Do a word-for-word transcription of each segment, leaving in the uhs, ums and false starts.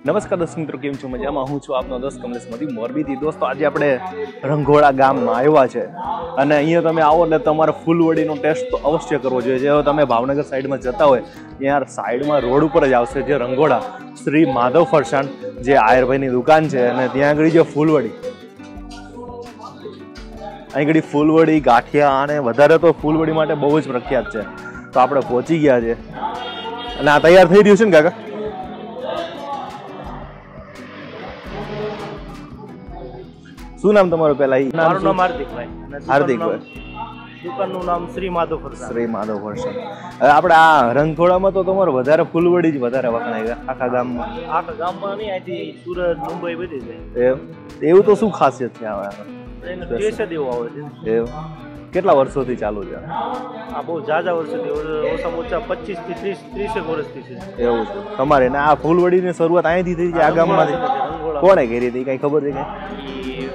નમસ્કાર દર્શક મિત્રો, કેમ છો? મજામાં? હું છું આપનો દોસ્ત કમલેશ મધી મોરબીથી. દોસ્તો, આજે આપણે રંઘોળા ગામમાં આવ્યા છે અને અહીંયા તમે આવો એટલે તમારે ફૂલવડીનો ટેસ્ટ તો અવશ્ય કરવો જોઈએ. જે તમે ભાવનગર સાઈડમાં જતા હોય ત્યાં સાઈડમાં રોડ ઉપર જ આવશે જે રંઘોળા શ્રી માધવ ફરસાણ, જે આયરભાઈની દુકાન છે અને ત્યાં આગળ જે ફૂલવડી, અહીં આગળ ફૂલવડી ગાંઠિયા અને વધારે તો ફૂલવડી માટે બહુ જ પ્રખ્યાત છે. તો આપણે પહોંચી ગયા છે અને આ તૈયાર થઈ રહ્યું છે ને કાકા? શું નામ તમારું? પેલા મારું નામ હાર્દિકભાઈ. હાર્દિકભાઈ. દુકાનનું નામ શ્રી માધવ ફરસાણ. શ્રી માધવ ફરસાણ. હવે આપણે આ રંગથોડામાં તો તમારે વધારે ફૂલવડી જ વધારે વખણાય આખા ગામમાં. આખા ગામમાં નહીં, અહીંથી સુરત, મુંબઈ બધી છે. એમ? એવું તો શું ખાસિયત છે આવા? એનો ટેસ્ટ જ એવો આવે છે. એમ? કેટલા વર્ષોથી ચાલુ છે આ? બહુ ઝાઝા વર્ષોથી, ઓછામાં ઓછા પચીસ થી ત્રીસ ત્રીસેક વર્ષથી છે. એવું છે તમારે? ને આ ફૂલવડીની શરૂઆત અહીંથી થઈ છે આ ગામમાંથી? કોણે કરી હતી, કઈ ખબર છે? કઈ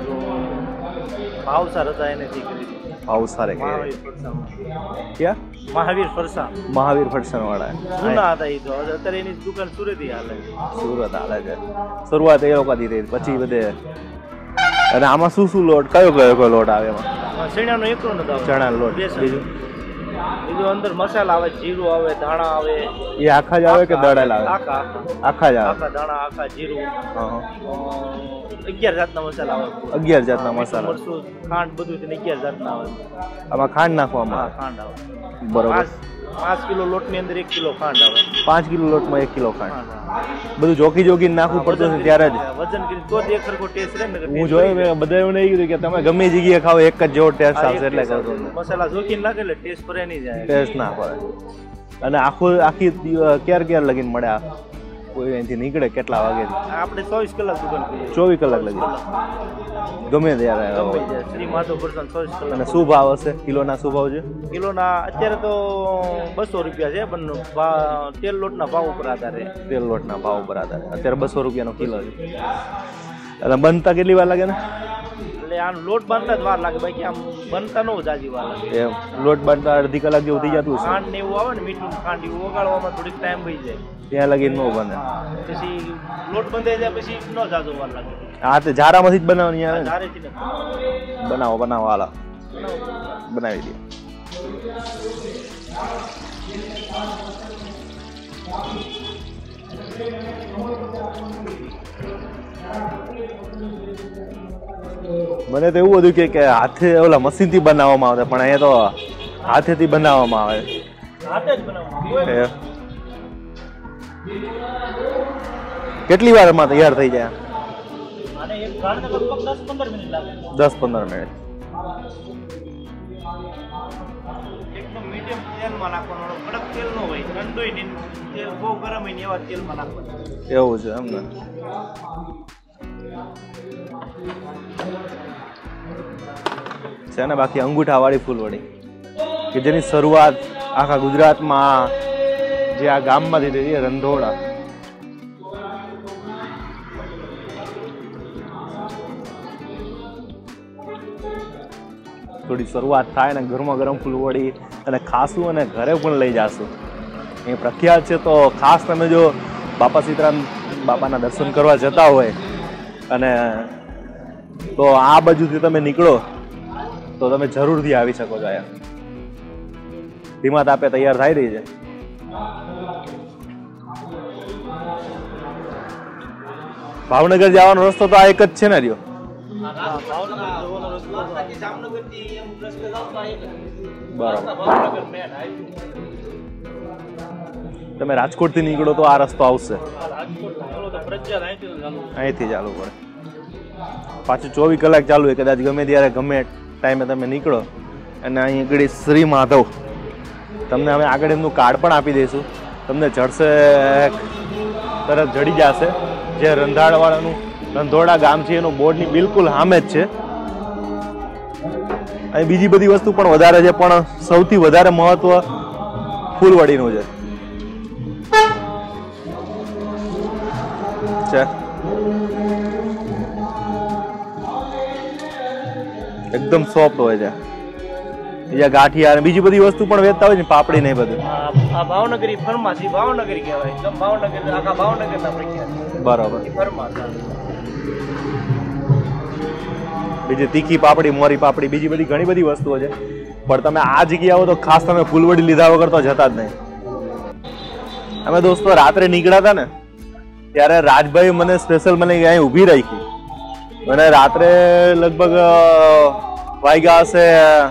ભાવસાર હતા એનેથી કરી. ભાવસારે મહાવીર ફરસાણ. ક્યાં? મહાવીર ફરસાણ. મહાવીર ફરસાણ વાળા જૂના હતા એ તો. અત્યારે એની દુકાન સુરત હાલે છે. સુરત હાલે છે. શરૂઆત એ લોકોથી થઈ, પછી બધે. અને આમાં શું શું લોટ, કયો કયો કયો લોટ આવે એમાં? ચણાનો એકલો નથી આવે. ચણા લોટ. બીજું બીજું અંદર મસાલા આવે, જીરું આવે, ધાણા આવે. એ આખા જ આવે કે દળેલા આવે? આખા આખા જ આવે. આખા ધાણા, આખા જીરું. હા. અગિયાર જાતના મસાલા આવે. અગિયાર જાતના મસાલા. મરચું, ખાંડ, બધું તેને અગિયાર જાતના આવે. આમાં ખાંડ નાખવામાં આવે? ખાંડ આવે. બરોબર. પાંચ કિલો લોટની અંદર એક કિલો ખાંડ આવે. પાંચ કિલો લોટમાં એક કિલો ખાંડ. બધું જોકી જોકીને નાખવું પડતું છે ત્યારે જ વજન કરી તો જ એક સરખો ટેસ્ટ રહે ને. હું જોયું, મેં બધા એવું નહીં કીધું કે તમે ગમે જગ્યાએ ખાવ એક જ જેવો ટેસ્ટ આવશે, એટલે કહું છું. મસાલા જોકીને નાખે એટલે ટેસ્ટ પડે નહીં જાય. ટેસ્ટ ના પડે. અને આખું આખી ક્યારે ક્યારે લગીને મળે આ? કોઈ અહીંથી નીકળે કેટલા વાગે? આપણે ચોવીસ કલાક દુકાન કરીએ. ચોવીસ કલાક લગી ગમે ત્યારે. શ્રી માધવ ફરસાણ ચોવીસ કલાક. અને શું ભાવ હશે કિલોના? શું ભાવ છે કિલોના? અત્યારે તો બસો રૂપિયા છે, પણ તેલ લોટના ભાવ ઉપર આધારે. તેલ લોટના ભાવ ઉપર આધારે અત્યારે બસો રૂપિયાનો કિલો છે. અને બનતા કેટલી વાર લાગે ને? એટલે આમ લોટ બાંધતા જ વાર લાગે, બાકી આમ બનતા ન જાજી વાર લાગે. એમ? લોટ બાંધતા અડધી કલાક જેવું થઈ જતું છે. ખાંડ ને એવું આવે ને, મીઠું ખાંડ એવું ઓગાળવામાં થોડીક ટાઈમ થઈ જાય. ત્યાં લગી ન બને. પછી લોટ બંધાઈ જાય પછી ન જાજો વાર લાગે. હા, તે ઝારામાંથી જ બનાવવાની આવે ને? ધારેથી ને. બનાવો બનાવો, હાલા બનાવી દે. મને તો એવું હતું કે હાથે ઓલા મશીન થી બનાવવામાં આવે, પણ અહીંયા તો હાથેથી બનાવવામાં આવે. હાથે જ બનાવવાનું. કેટલી વારમાં તૈયાર થઈ જાય? અને એક ગાળને લગભગ દસ પંદર મિનિટ લાગે. દસ પંદર મિનિટ. એકદમ મીડિયમ તેલમાં નાખવાનું, કડક તેલ ન હોય, ઠંડુય નહીં, તેલ બહુ ગરમ હોય ને એવા તેલમાં નાખવાનું. એવું છે એમ ને? છે ને બાકી અંગૂઠા વાળી ફૂલવડી કે જેની શરૂઆત આખા ગુજરાતમાં જે આ ગામમાંથી થઈ છે, રંધોળા. થોડી શરૂઆત થાય ને ગરમા ગરમ ફૂલવડી અને ખાસું અને ઘરે પણ લઈ જાશું. એ પ્રખ્યાત છે. તો ખાસ તમે જો બાપા સીતારામ બાપાના દર્શન કરવા જતા હોય અને તો આ બાજુથી તમે નીકળો તો તમે જરૂરથી આવી શકો છો. અહીંયા ધીમા તાપે તૈયાર થઈ રહી છે. ભાવનગર જવાનો રસ્તો તો આ એક જ છે ને? રહ્યો બરાબર. તમે રાજકોટ થી નીકળો તો આ રસ્તો આવશે, અહીંથી ચાલુ પડે. પાછું ચોવીસ કલાક ચાલુ હોય, કદાચ ગમે ત્યારે ગમે ટાઈમે તમે નીકળો. અને અહીં આગળ શ્રી માધવ, તમને અમે આગળ એમનું કાર્ડ પણ આપી દઈશું. તમને જડશે, તરત જડી જશે. જે રંધાળવાળાનું રંધોળા ગામ છે એનું બોર્ડની બિલકુલ સામે જ છે. અહીં બીજી બધી વસ્તુ પણ વધારે છે, પણ સૌથી વધારે મહત્વ ફૂલવડીનું છે. એકદમ સોફ્ટ હોય છે. બીજા ગાંઠિયા અને બીજી બધી વસ્તુ પણ વેચતા હોય ને, પાપડી ને એ બધું. આ આ ભાવનગરી ફરમાસી ભાવનગરી કહેવાય, એકદમ ભાવનગર આખા ભાવનગરના પ્રખ્યાત બરોબર. ફરમાસ. બીજી તીખી પાપડી, મોરી પાપડી, બીજી બધી ઘણી બધી વસ્તુઓ છે. પણ તમે આ જગ્યાએ આવો તો ખાસ તમે ફૂલવડી લીધા વગર તો જતા જ નહીં. અમે દોસ્તો રાત્રે નીકળ્યા હતા ને ત્યારે રાજભાઈ મને સ્પેશિયલ મને અહીં ઊભી રાખી. મને રાત્રે લગભગ વાગ્યા હશે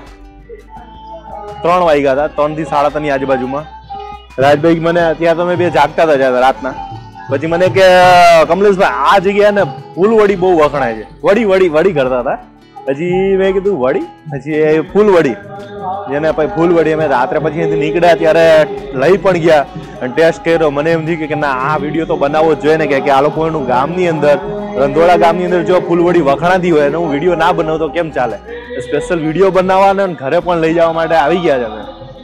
ત્રણ વાગ્યા હતા, ત્રણ થી સાડા ત્રણ ની આજુબાજુમાં. રાજભાઈ મને ત્યાં તમે બે જાગતા હતા જ્યાં રાતના. પછી મને કે કમલેશભાઈ આ જગ્યાએ ને ફૂલવડી બહુ વખણાય છે, વડી વડી વડી કરતા હતા. પછી મેં કીધું વડી, પછી ફૂલવડી, જેને પછી ફૂલવડી અમે રાત્રે પછી અહીંથી નીકળ્યા ત્યારે લઈ પણ ગયા અને ટેસ્ટ કર્યો. મને એમ થયું કે ના આ વિડીયો તો બનાવવો જ જોઈએ ને, કે આ લોકોનું ગામની અંદર, રંધોળા ગામની અંદર જો ફૂલવડી વખણાતી હોય અને હું વિડીયો ના બનાવું તો કેમ ચાલે. સ્પેશિયલ વિડીયો બનાવવાના અને ઘરે પણ લઈ જવા માટે આવી ગયા છે અમે.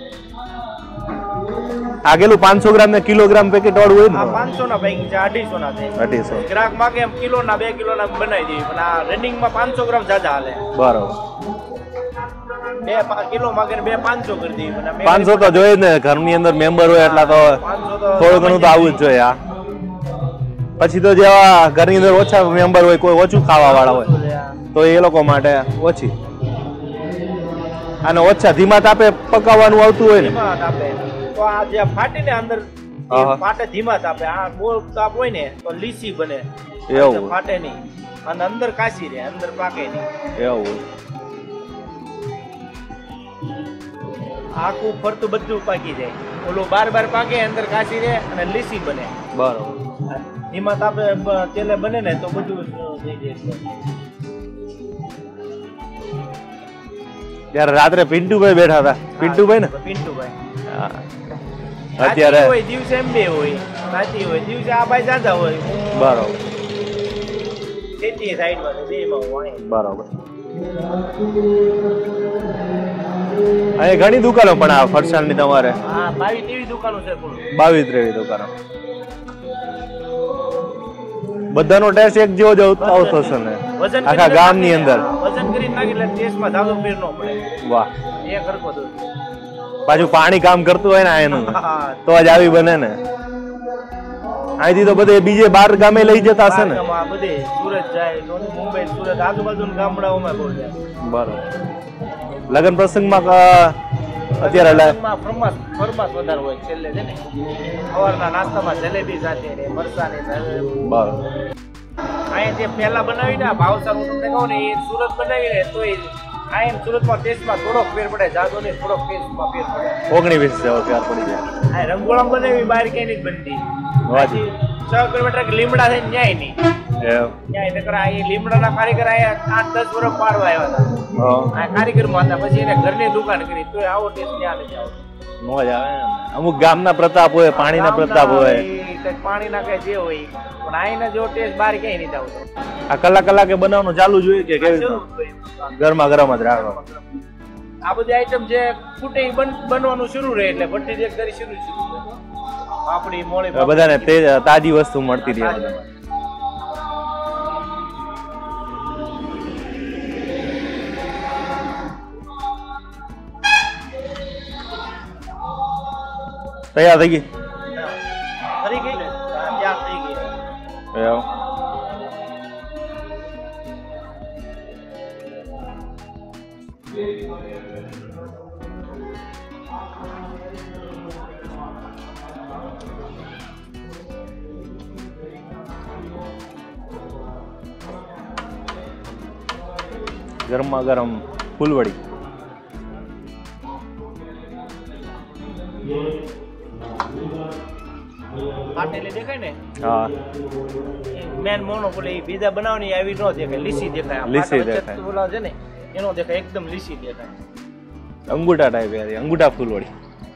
આગેલું પાંચસો ગ્રામ ને કિલોગ્રામ પેકેટ વાળું હોય ને, પાંચસો ના પૈકી છે, અઢીસો ના છે. અઢીસો ગ્રાહક માંગે એમ કિલો ના બે કિલો ના બનાવી દેવી, પણ આ રનિંગ માં પાંચસો ગ્રામ જ્યાદા હાલે. બરોબર. બે કિલો માંગે બે પાંચસો કરી દેવી. પાંચસો તો જોઈએ ને, ઘરની અંદર મેમ્બર હોય એટલા તો થોડું ઘણું તો આવું જ જોઈએ. આ પછી તો જેવા ઘરની અંદર ઓછા મેમ્બર હોય, કોઈ ઓછું ખાવા વાળા હોય તો એ લોકો માટે ઓછી, અને ઓછા ધીમા તાપે પકાવવાનું આવતું હોય ને તો આ જે ફાટીને અંદર ફાટે ધીમા તાપે. આ બહુ તાપ હોય ને તો લીસી બને, એવું ફાટે નહીં અને અંદર કાચી રહે, અંદર પાકે નહીં. એવું આખું ફરતું બધું પાકી જાય. ઓલું બાર બાર પાકે, અંદર કાચી રહે અને લીસી બને. બરોબર. ધીમા તાપે તેલે બને ને તો બધું થઈ જાય. ત્યારે રાત્રે પિન્ટુભાઈ બેઠા હતા. પિન્ટુભાઈ ને પિન્ટુભાઈ અત્યારે હોય દિવસે એમ બે હોય, રાતી હોય દિવસે આ ભાઈ જાતા હોય. બરોબર. ખેતી સાઈડમાં છે બેમાં હોય. બરોબર. અહીં ઘણી દુકાનો પણ આ ફરસાણની તમારે. હા, બાવીસ તેવી દુકાનો છે. બાવીસ ત્રેવીસ દુકાનો. બધાનો ટેસ્ટ એક જેવો જ આવતો હશે ને આખા ગામની અંદર. વજન કરીને નાખી એટલે ટેસ્ટમાં ધારો ફેર ન પડે. વાહ. એ ખરકો તો પાછું પાણી કામ કરતું હોય ને એનું તો જ આવી બને ને. અહીંથી તો બધે બીજે બાર ગામે લઈ જતા હશે ને. બધે સુરત જાય, મુંબઈ, સુરત, આજુબાજુના ગામડાઓમાં બહુ જાય. બરોબર. લગ્ન પ્રસંગમાં અત્યારે ફરમાસ ફરમાસ વધારે હોય છેલ્લે છે ને. સવારના નાસ્તામાં જલેબી સાથે ને મરચાની સાથે. બરોબર. અહીંયા જે પહેલા બનાવી ને ભાવસાર હું તમને કહું ને એ સુરત બનાવી ને તો એ આયમ સુરતમાં ટેસ્ટમાં થોડોક ફેર પડે, જાદો નહીં, થોડોક ટેસ્ટમાં ફેર પડે. ઓગણી વીસ જેવો ફેર પડી જાય. આ રંગોળા બનાવી બહાર ક્યાંય નહીં બનતી. હાજી છ કિલોમીટર લીમડા થઈને ન્યાય નહીં. ન્યાય નકર આ એ લીમડાના કારીગર આયા આઠ દસ વર્ષ પાડવા આવ્યા હતા. આ કારીગરમાં હતા, પછી એને ઘરની દુકાન કરી તો આવો ટેસ્ટ ત્યાં નથી આવતો. મોજ આવે. અમુક ગામના પ્રતાપ હોય, પાણીના પ્રતાપ હોય, પાણીના કઈ જે હોય, પણ આઈના જેવો ટેસ્ટ બહાર ક્યાંય નથી આવતો. આ કલાક કલાકે બનાવવાનું ચાલુ જોઈએ કે કેવી ગરમા ગરમ જ રાખવાનું. આ બધી આઈટમ જે ફૂટે બનવાનું શરૂ રહે એટલે ભઠ્ઠી એક કરી શરૂ શરૂ પાપડી મોળી બધાને તાજી વસ્તુ મળતી રહે. તૈયાર થઈ ગઈ? થઈ ગઈ ને તૈયાર થઈ ગઈ. એવું ગરમા ગરમ ફૂલવડી. ફાટેલી દેખાય ને? હા. મેન મોનોપોલી બીજા બનાવની આવી ન દેખાય, લીસી દેખાય. લીસી દેખાય. બોલા છે ને એનો દેખાય, એકદમ લીસી દેખાય. અંગૂઠા ટાઈપ યાર, અંગૂઠા ફૂલવડી.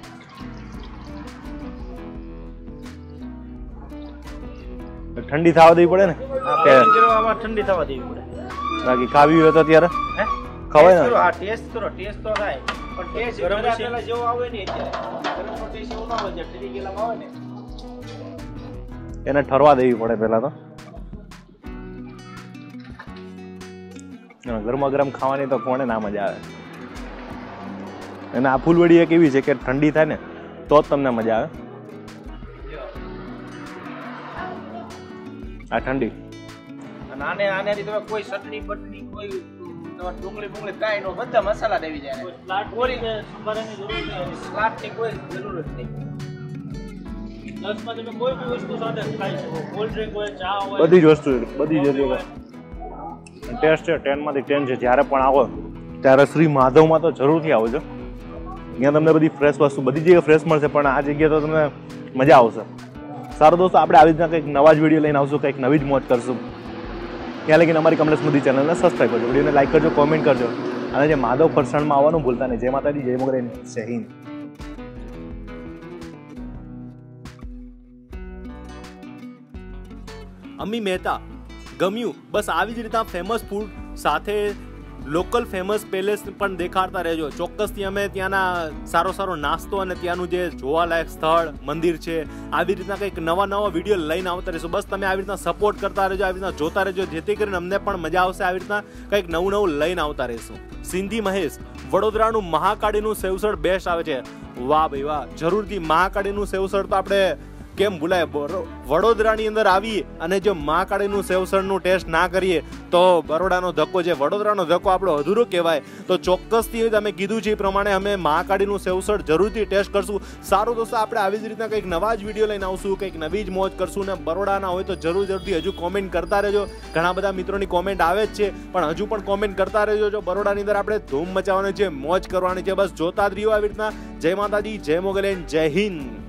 ઠંડી થવા દેવી પડે ને? આમાં ઠંડી થવા દેવી પડે. બાકી ખાવી હોય તો અત્યારે ખવાય ને? હા, ટેસ્ટ કરો, ટેસ્ટ તો થાય, પણ ટેસ્ટ ગરમ પેલા જેવો આવે ને અત્યારે ગરમનો ટેસ્ટ એવો ના હોય જે ઠરી ગયેલામાં આવે ને. એને ઠરવા દેવી પડે પેલા તો. ગરમા ગરમ ખાવાની તો કોને ના મજા આવે. અને આ ફૂલવડી એક એવી છે કે ઠંડી થાય ને તો જ તમને મજા આવે. આ ઠંડી અને આને આનાથી તમે કોઈ ચટણી બટણી કોઈ ડુંગળી ડુંગળી કાંઈ નો, બધા મસાલા દેવી જાય. સ્લાટ કોરી સંભારાની જરૂર નહીં, સ્લાટની કોઈ જરૂર જ નહીં. દસમાં તમે કોઈ બી વસ્તુ સાથે ખાઈ શકો, કોલ્ડ ડ્રિંક હોય, ચા હોય, બધી જ વસ્તુ બધી જ ટેસ્ટ છે. ટેન માંથી ટેન છે. જ્યારે પણ આવો ત્યારે શ્રી માધવમાં તો જરૂરથી આવજો. અહીંયા તમને બધી ફ્રેશ વસ્તુ બધી જગ્યાએ ફ્રેશ મળશે, પણ આ જગ્યાએ તો તમને મજા આવશે. સારું દોસ્તો, આપણે આવી રીતના કંઈક નવા જ વિડીયો લઈને આવશું, કંઈક નવી જ મોજ કરશું. ત્યાં લગીને અમારી કમલેશ મોદી ચેનલને સબસ્ક્રાઈબ કરજો, વિડીયોને લાઈક કરજો, કોમેન્ટ કરજો, અને જે માધવ ફરસાણમાં આવવાનું ભૂલતા નહીં. જય માતાજી, જય મોગરેન, જય હિન્દ. અમી મહેતા ગમ્યું. બસ આવી જ રીતના ફેમસ ફૂડ સાથે લોકલ ફેમસ પેલેસ પણ દેખાડતા રહેજો. ચોક્કસથી અમે ત્યાંના સારો સારો નાસ્તો અને ત્યાંનું જે જોવાલાયક સ્થળ મંદિર છે આવી રીતના કંઈક નવા નવા વિડીયો લઈને આવતા રહીશું. બસ તમે આવી રીતના સપોર્ટ કરતા રહેજો, આવી રીતના જોતા રહેજો, જેથી કરીને અમને પણ મજા આવશે. આવી રીતના કંઈક નવું નવું લઈને આવતા રહીશું. સિંધી મહેશ, વડોદરાનું મહાકાળીનું સેવસળ બેસ્ટ આવે છે. વાહ ભાઈ વાહ, જરૂરથી મહાકાળીનું સેવસળ તો આપણે કેમ ભૂલાય. વડોદરાની અંદર આવી અને જો મહાકાળીનું સેવસળનું ટેસ્ટ ના કરીએ તો બરોડાનો ધક્કો છે, વડોદરાનો ધક્કો આપણો અધૂરો કહેવાય. તો ચોક્કસથી તમે કીધું છે એ પ્રમાણે અમે મહાકાળીનું સેવસળ જરૂરથી ટેસ્ટ કરશું. સારું દોસ્તો, આપણે આવી જ રીતના કંઈક નવા જ વિડીયો લઈને આવશું, કંઈક નવી જ મોજ કરશું. ને બરોડાના હોય તો જરૂર જરૂરથી હજુ કોમેન્ટ કરતા રહેજો. ઘણા બધા મિત્રોની કોમેન્ટ આવે જ છે, પણ હજુ પણ કોમેન્ટ કરતા રહેજો. જો બરોડાની અંદર આપણે ધૂમ મચાવવાની છે, મોજ કરવાની છે, બસ જોતા જ રહ્યો આવી રીતના. જય માતાજી, જય મોગલેન, જય હિન્દ.